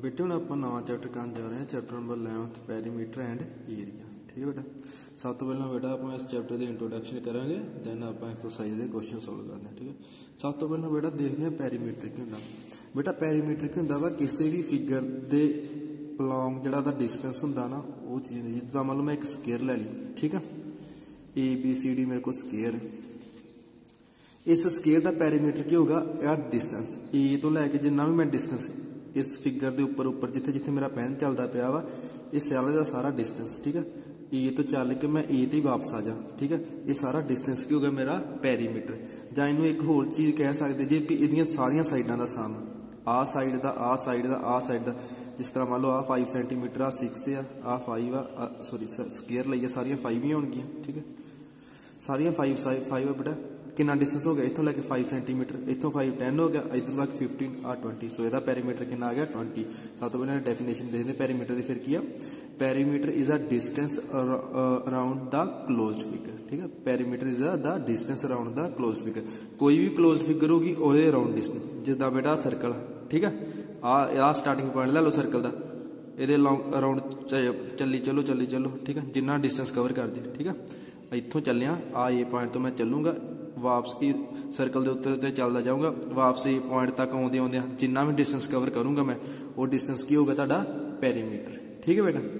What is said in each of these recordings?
बेटे हूँ आप नवा चैप्टर करने जा रहे हैं chapter number 11 perimeter and area. ठीक है बेटा, सब तो पहला बेटा आप इस चैप्टर की इंट्रोडक्शन करेंगे दैन आप एक्सरसाइज के क्वेश्चन सॉल्व करते हैं। ठीक है, सब तो पहला बेटा देखते हैं पैरीमीटर की होंगे। बेटा पैरीमीटर की होंगे वा किसी भी फिगर के अलॉन्ग जो डिस्टेंस होंगे ना वो चीज़ नहीं। जिदा मान लो मैं एक स्केयर लै ली, ठीक है, ABCD मेरे को स्केयर, इस स्केयर का पैरीमीटर की होगा यार डिस्टेंस ए तो लैके जिन्ना भी मैं डिस्टेंस इस फिगर के उपर उपर जिथे जिथे मेरा पेन चलता पाया वा इस सारे का सारा डिस्टेंस, ठीक है, ए तो चल के मैं ए ते वापस आ जा, ठीक है, ये सारा डिस्टेंस की होगा मेरा पैरीमीटर। जां इनू एक होर चीज़ कह सकते जी भी इहदियां सारियां साइडां दा सम आ साइड दा आ साइड दा आ साइड दा, जिस तरह मान लो आ 5 सेंटीमीटर आ 6 आ 5 आ सॉरी स्केयर लईए सारियां 5 ही होणगियां। ठीक है, सारियां 5 बेटा कितना डिस्टेंस हो गया इतों लैके 5 सेंटीमीटर, इतों 5 10 हो गया, इधर तक 15 आ 20, सो यदा पैरीमीटर कितना आ गया 20। सब तो पहले डेफिनेशन देखते पैरीमीटर की, फिर किया perimeter is a distance around the closed figure. ठीक है, perimeter is the distance around the closed figure. कोई भी क्लोज्ड फिगर होगी और अराउंड डिस्टेंस, जिदा बेटा सर्कल, ठीक है, आ स्टार्टिंग पॉइंट लै लो सर्कल का, ये अराउंड चली चलो, ठीक है, जिन्ना डिस्टेंस कवर कर दी। ठीक है, इतों चलिया आ ए पॉइंट तो मैं चलूँगा वापस सर्कल के उत्ते चलता जाऊँगा वापस ए पॉइंट तक आउंदे आउंदे जिन्ना भी डिस्टेंस कवर करूँगा मैं वो डिस्टेंस की होगा तुहाडा पैरीमीटर। ठीक है बेटा,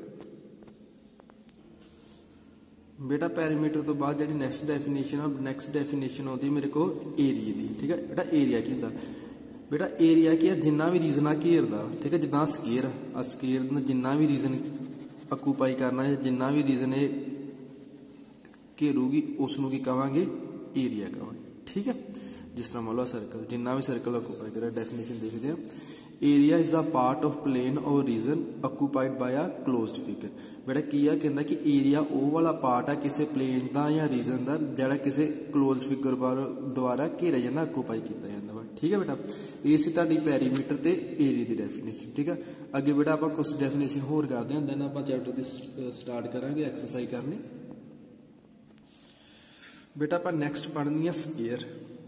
बेटा पैरीमीटर तो बाद जी नैक्सट डेफिनेशन आती मेरे को एरिए की। ठीक है बेटा, एरिया की होंदा बेटा, एरिया की है जिन्ना भी रीजन आ घेरदा, ठीक है, जिदा स्केयर जिन्ना भी रीजन ऑक्यूपाई करना है, जिन्ना भी रीजन है घेरूगी उसनों की कहांगे एरिया कहांगे। ठीक है, जिस तरह मान लो सर्कल जिन्ना भी सर्कल ऑक्यूपाई करा, डेफिनेशन देखते हैं, area is a part of plane और region occupied by a closed figure. बेटा की है कहता कि एरिया वो वाला पार्ट है किसी प्लेन का या रीजन का जिहड़ा किसी क्लोज्ड फिगर द्वारा घेरा जाता ऑक्यूपाई किया जाता वा। ठीक है बेटा, ये सी तुहाडी पैरीमीटर ते एरिया की डेफिनेशन। ठीक है, अगे बेटा आप कुछ डेफिनेशन होर करते हैं दैन आप चैप्टर की स्टार्ट करांगे एक्सरसाइज करनी। बेटा आप नैक्सट पढ़नी है स्केयर।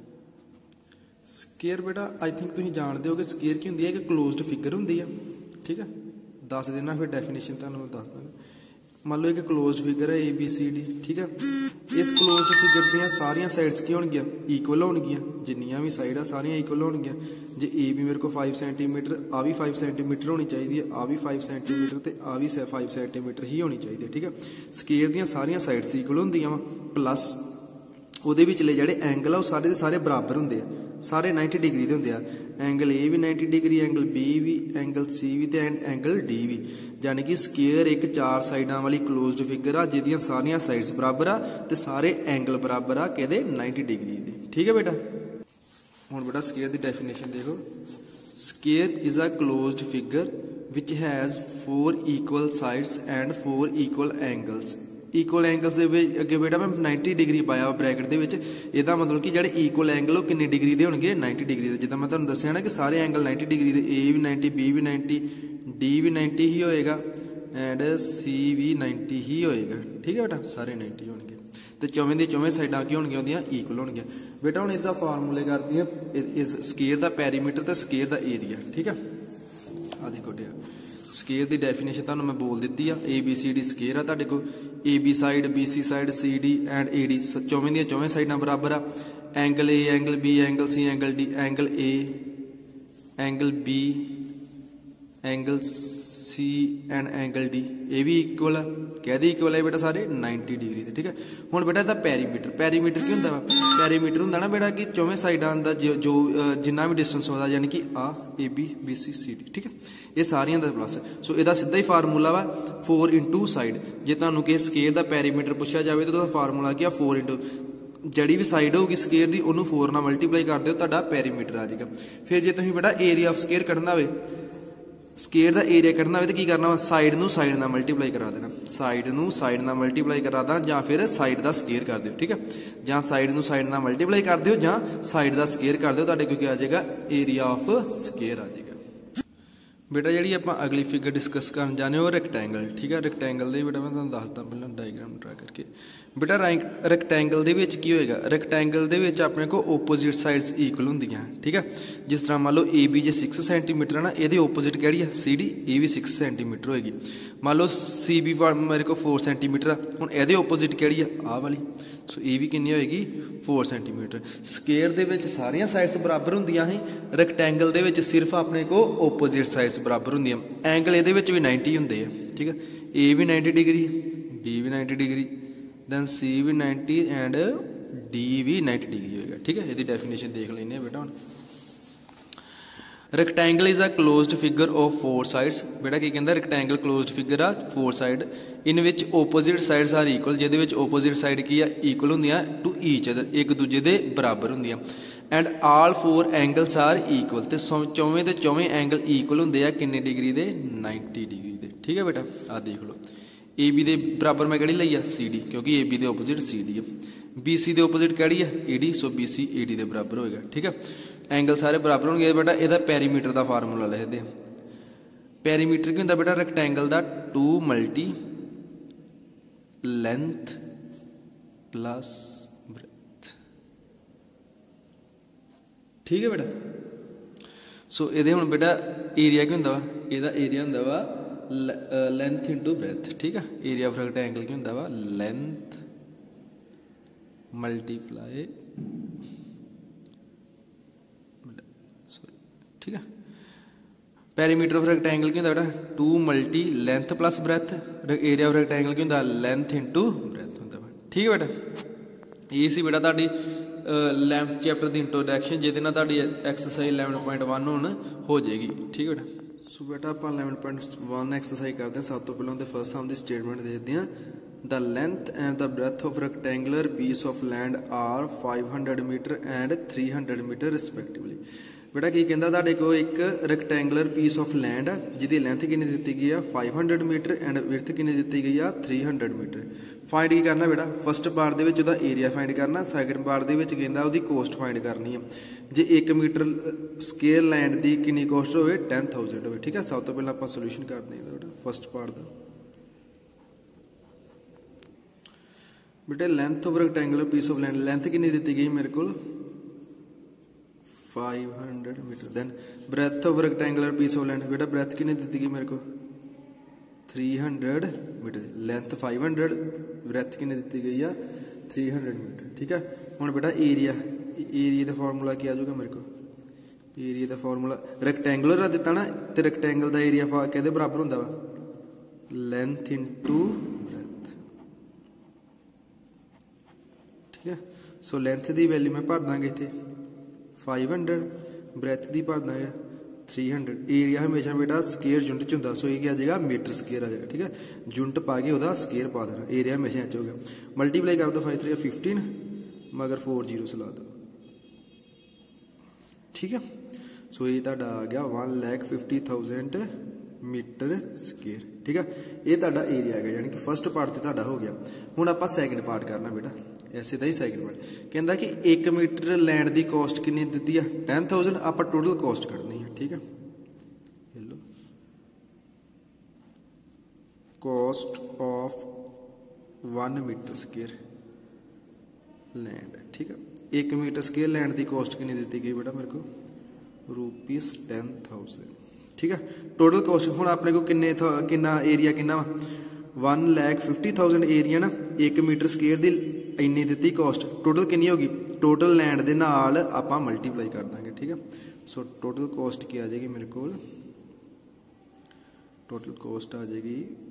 स्केयर बेटा आई थिंक तुम जानते हो कि स्केयर की होंगी है कि क्लोज्ड फिगर होंगी है। ठीक है, दस देना फिर डेफिनेशन तुहानूं मैं दस दूँगा। मान लो एक क्लोज्ड फिगर है ABCD, ठीक है, इस क्लोज्ड फिगर दी सारियां साइड्स की होणगियां ईक्वल होणगियां, जिन्नियां भी साइड आ सारियां ईक्वल होणगियां। जे ए भी मेरे को 5 सेंटीमीटर आ भी 5 सेंटीमीटर होनी चाहिए, आ भी 5 सेंटीमीटर ते आ भी 5 सेंटीमीटर ही होनी चाहिए। ठीक है, स्केयर दी सारियां साइड्स ईक्वल होंदियां वा, प्लस ਉਹਦੇ ਵਿਚਲੇ ਜਿਹੜੇ एंगल ਆ ਉਹ ਸਾਰੇ ਦੇ ਸਾਰੇ बराबर ਹੁੰਦੇ ਆ, ਸਾਰੇ 90 डिग्री ਦੇ ਹੁੰਦੇ ਆ। एंगल A भी 90 डिग्री, एंगल B भी, एंगल C भी ਤੇ एंगल D भी। यानी कि स्केयर एक 4 साइडां वाली क्लोज्ड फिगर आ जिहदियां सारियां साइड्स बराबर आ ते सारे एंगल बराबर आ किहदे 90 डिग्री दे। ठीक है बेटा, हुण बेटा स्केयर दी डेफिनेशन देखो। Square is a closed figure which has 4 equal sides and 4 equal angles. Equal angles के अगे बेटा मैं 90 डिग्री पाया ब्रैकेट के विच, इहदा मतलब कि जिहड़े इक्वल एंगल किन्ने डिग्री के होणगे 90 डिग्री के। जिद्दां मैं तुहानूं दस्सिआ ना कि सारे एंगल 90 डिग्री के, A भी 90, B भी 90, D भी 90 ही होएगा एंड C भी 90 ही होएगा। ठीक है बेटा, सारे 90 होणगे तो चौवें दी चौवें साइडां की होणगियां उहदियां इक्वल होणगियां। बेटा हुण इसदा फार्मूले करदी है इस स्केयर दा पैरीमीटर ते स्केयर दा एरिया। ठीक है, आ देखो डिया स्केयर की डेफिनेशन तुहानूं मैं बोल दी है। ABCD स्केयर आ तुहाडे कोल, AB side, BC side, CD and AD चौवें दी चौवें साइडां बराबर आ। Angle A, angle B, angle C, angle D, angle A, angle B, angle C and angle D ये भी इक्वल है, कहते इक्वल है बेटा सारे 90 डिग्री के। ठीक है, हुण बेटा इसदा पैरीमीटर की होंदा वा, पैरीमीटर होंदा ना बेटा कि चौवें साइडां दा जो जिन्ना भी डिस्टेंस होंदा यानी कि A, AB, BC, CD। ठीक है, ये सारियां दा प्लस है। सो इसदा सीधा ही फार्मूला वा 4 इंटू साइड। जे तुहानूं किसी स्केयर दा पैरीमीटर पुछया जाए तो उसदा फार्मूला क्या 4 इंटू जड़ी भी साइड होगी स्केयर की उन्होंने 4 नाल मल्टीप्लाई कर दो तुहाडा पैरीमीटर आ जाएगा। फिर जे तुसीं बेटा एरिया ऑफ स्केयर कढना होवे, स्केयर का एरिया कढना हो तो की करना वा, साइड नूं साइड नाल मल्टीप्लाई करा देना, साइड नूं साइड नाल मल्टीप्लाई करा दा जां फिर साइड का स्केयर कर दिओ। ठीक है, जां साइड नूं साइड नाल मल्टीप्लाई कर दिओ जां साइड का स्केयर कर दिओ, तुहाडे कोल क्या आ जाएगा एरिया ऑफ स्केयर आ जाएगा। बेटा जी आप अगली फिगर डिस्कस कर जाने वो रैक्टेंगल, ठीक है। रैक्टेंगल दे बेटा मैं तुहानूं दसदा पहले डायग्राम ड्रा करके। बेटा रैक्टेंगल दे विच की होएगा, रैक्टेंगल दे विच अपने को ओपोजिट साइड्स इक्वल होंदियां, ठीक है। जिस तरह मान लो ए बी जे 6 सेंटीमीटर है ना, ये ओपोजिट कहड़ी है सी डी, ये भी 6 सेंटीमीटर होएगी। मान लो सी बी मेरे को 4 सेंटीमीटर है, हुण ये ओपोजिट कहड़ी है आ वाली, सो ये भी कितनी होएगी 4 सेंटीमीटर। स्केयर दे विच सारियां साइड्स बराबर होंदियां ही, रैक्टेंगल दे विच सिर्फ अपने को ओपोजिट साइड्स बराबर होंदियां। एंगल ये भी 90 होंदे है, ठीक है। ए भी 90 डिग्री, बी भी 90 डिग्री, दैन सी भी 90 एंड डी भी 90 डिग्री होएगा, ठीक है। ये डेफिनेशन देख लेने बेटा हुण। Rectangle is a closed figure of 4 sides. बेटा की कहंदा रैक्टेंगल क्लोज्ड फिगर आ 4 side in which opposite sides are equal, जिहदे विच ओपोजिट साइड की आ इक्वल होंदियां टू ईच अदर, एक दूजे दे बराबर होंदियां। And all 4 angles are equal, ते चौवें दे चौवें एंगल इक्वल होंदे आ किन्ने डिग्री दे 90 डिग्री दे, ठीक है बेटा। आ देख लो ए बी दे बराबर मैं कहड़ी लई आ सी डी, क्योंकि ए बी दे ओपोजिट सी डी है। बी सी दे ओपोजिट कहड़ी है A D, so B C A D दे बराबर होएगा, ठीक है। एंगल सारे बराबर होंगे बेटा। यदा पैरीमीटर का फार्मूला लिखते हैं। पैरीमीटर की होंगे बेटा रैक्टेंगल का 2 मल्टी लेंथ प्लस ब्रेथ, ठीक है बेटा। सो ये हुण बेटा एरिया की होंदा वा, एदा एरिया होंदा वा लेंथ इंटू ब्रेथ, ठीक है। एरिया ऑफ रैक्टेंगल की होंदा वा लेंथ मल्टीप्लाई, ठीक है। पैरीमीटर ऑफ रैक्टेंगल की होंदा बेटा 2 multi length plus breadth, area of rectangle की होंदा लेंथ इंटू ब्रेथ होंदा, ठीक है बेटा। ये सी बेटा तुहाडी लेंथ चैप्टर की इंट्रोडक्शन, जिहदे नाल तुहाडी एक्सरसाइज 11.1 हुण हो जाएगी, ठीक है बेटा। सो बेटा आप 11.1 एक्सरसाइज करते हैं। सब तो पहले फर्स्ट सम की स्टेटमेंट देखते हैं। The length and the breadth of rectangular piece of land are 500 metre and 300 metre respectively. बेटा की कहता तुहाडे को एक रैक्टेंगुलर पीस ऑफ लैंड है जिहदी लेंथ कितनी दी गई है 500 मीटर एंड विड्थ कितनी दी गई है 300 मीटर। फाइंड की करना बेटा, फस्ट पार्ट दे विच एरिया फाइंड करना, सैकेंड पार्ट दे विच कहंदा उहदी कोस्ट फाइंड करनी है। जे 1 मीटर स्केयर लैंड की कितनी कोस्ट हो 10,000 हो, ठीक है। सब तो पहले आप सोल्यूशन करते हैं बेटा फस्ट पार्ट का। बेटे length of rectangular piece of land, length कितनी दी गई मेरे को 500 मीटर। Then breadth of rectangular piece of land, बेटा ब्रेथ कितनी दी गई मेरे को 300 मीटर। लेंथ 500, ब्रेथ कितनी दी गई है 300 मीटर, ठीक है। हुण बेटा एरिया, एरिया का फॉर्मूला क्या आ जाएगा मेरे को, एरिया का फॉर्मूला रैक्टेंगुलर का दिता ना, तो रैक्टेंगल का एरिया कहदे बराबर होंदा वा लेंथ इंटू ब्रेथ, ठीक है। सो लेंथ की वैल्यू मैं भर दांगे इत्थे 500, ब्रेथ की भर देंगे 300। एरिया हमेशा बेटा स्केयर यूनिट च होंदा, सो ये क्या आ जाएगा मीटर स्केयर आ जाएगा, ठीक है। यूनिट पा के वह स्केयर पा देना, एरिया हमेशा इंच हो गया। मल्टीप्लाई कर दो 5 3 15, मगर 4 जीरो ला दो, ठीक है। सो ये तुहाडा आ गया 1,50,000 मीटर स्केयर, ठीक है। ये तुहाडा एरिया है, यानी कि फर्स्ट पार्ट तो तुहाडा हो गया। हुण आपां सैकेंड पार्ट करना बेटा, ऐसे ही सैकेंड पार्ट कहता कि 1 मीटर लैंड की कॉस्ट कितनी दी है 10,000। आप टोटल कॉस्ट करनी है, ठीक है। लो cost of 1 metre square land, ठीक है। 1 मीटर स्केयर लैंड की कॉस्ट कितनी दी गई बेटा मेरे को ₹10,000, ठीक है। टोटल कॉस्ट हुण अपने को किन्ना एरिया किन्ना 1,50,000 एरिया ना, 1 मीटर स्केयर की इन्नी दी कॉस्ट, टोटल कितनी होगी टोटल लैंड के नाल आपां मल्टीप्लाई कर देंगे, ठीक है। सो टोटल कॉस्ट क्या आ जाएगी मेरे को, टोटल कॉस्ट आ जाएगी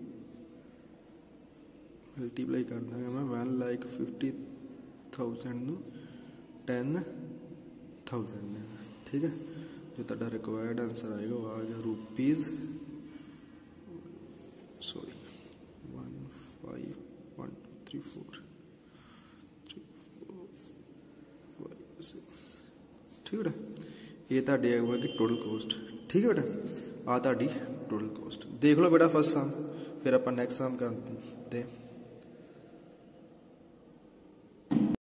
मल्टीप्लाई कर देंगे मैं 1,50,000 10,000, ठीक है। जो तुहाडा रिक्वायर्ड आंसर आएगा वो आ गया ₹1 5 1 2 3 4 ठीक है बेटा। ये तुहाडे आएगा कि टोटल कॉस्ट, ठीक है बेटा। आ तुहाडी टोटल कॉस्ट देख लो बेटा फर्स्ट सम, फिर आप नैक्सट सम करते हैं।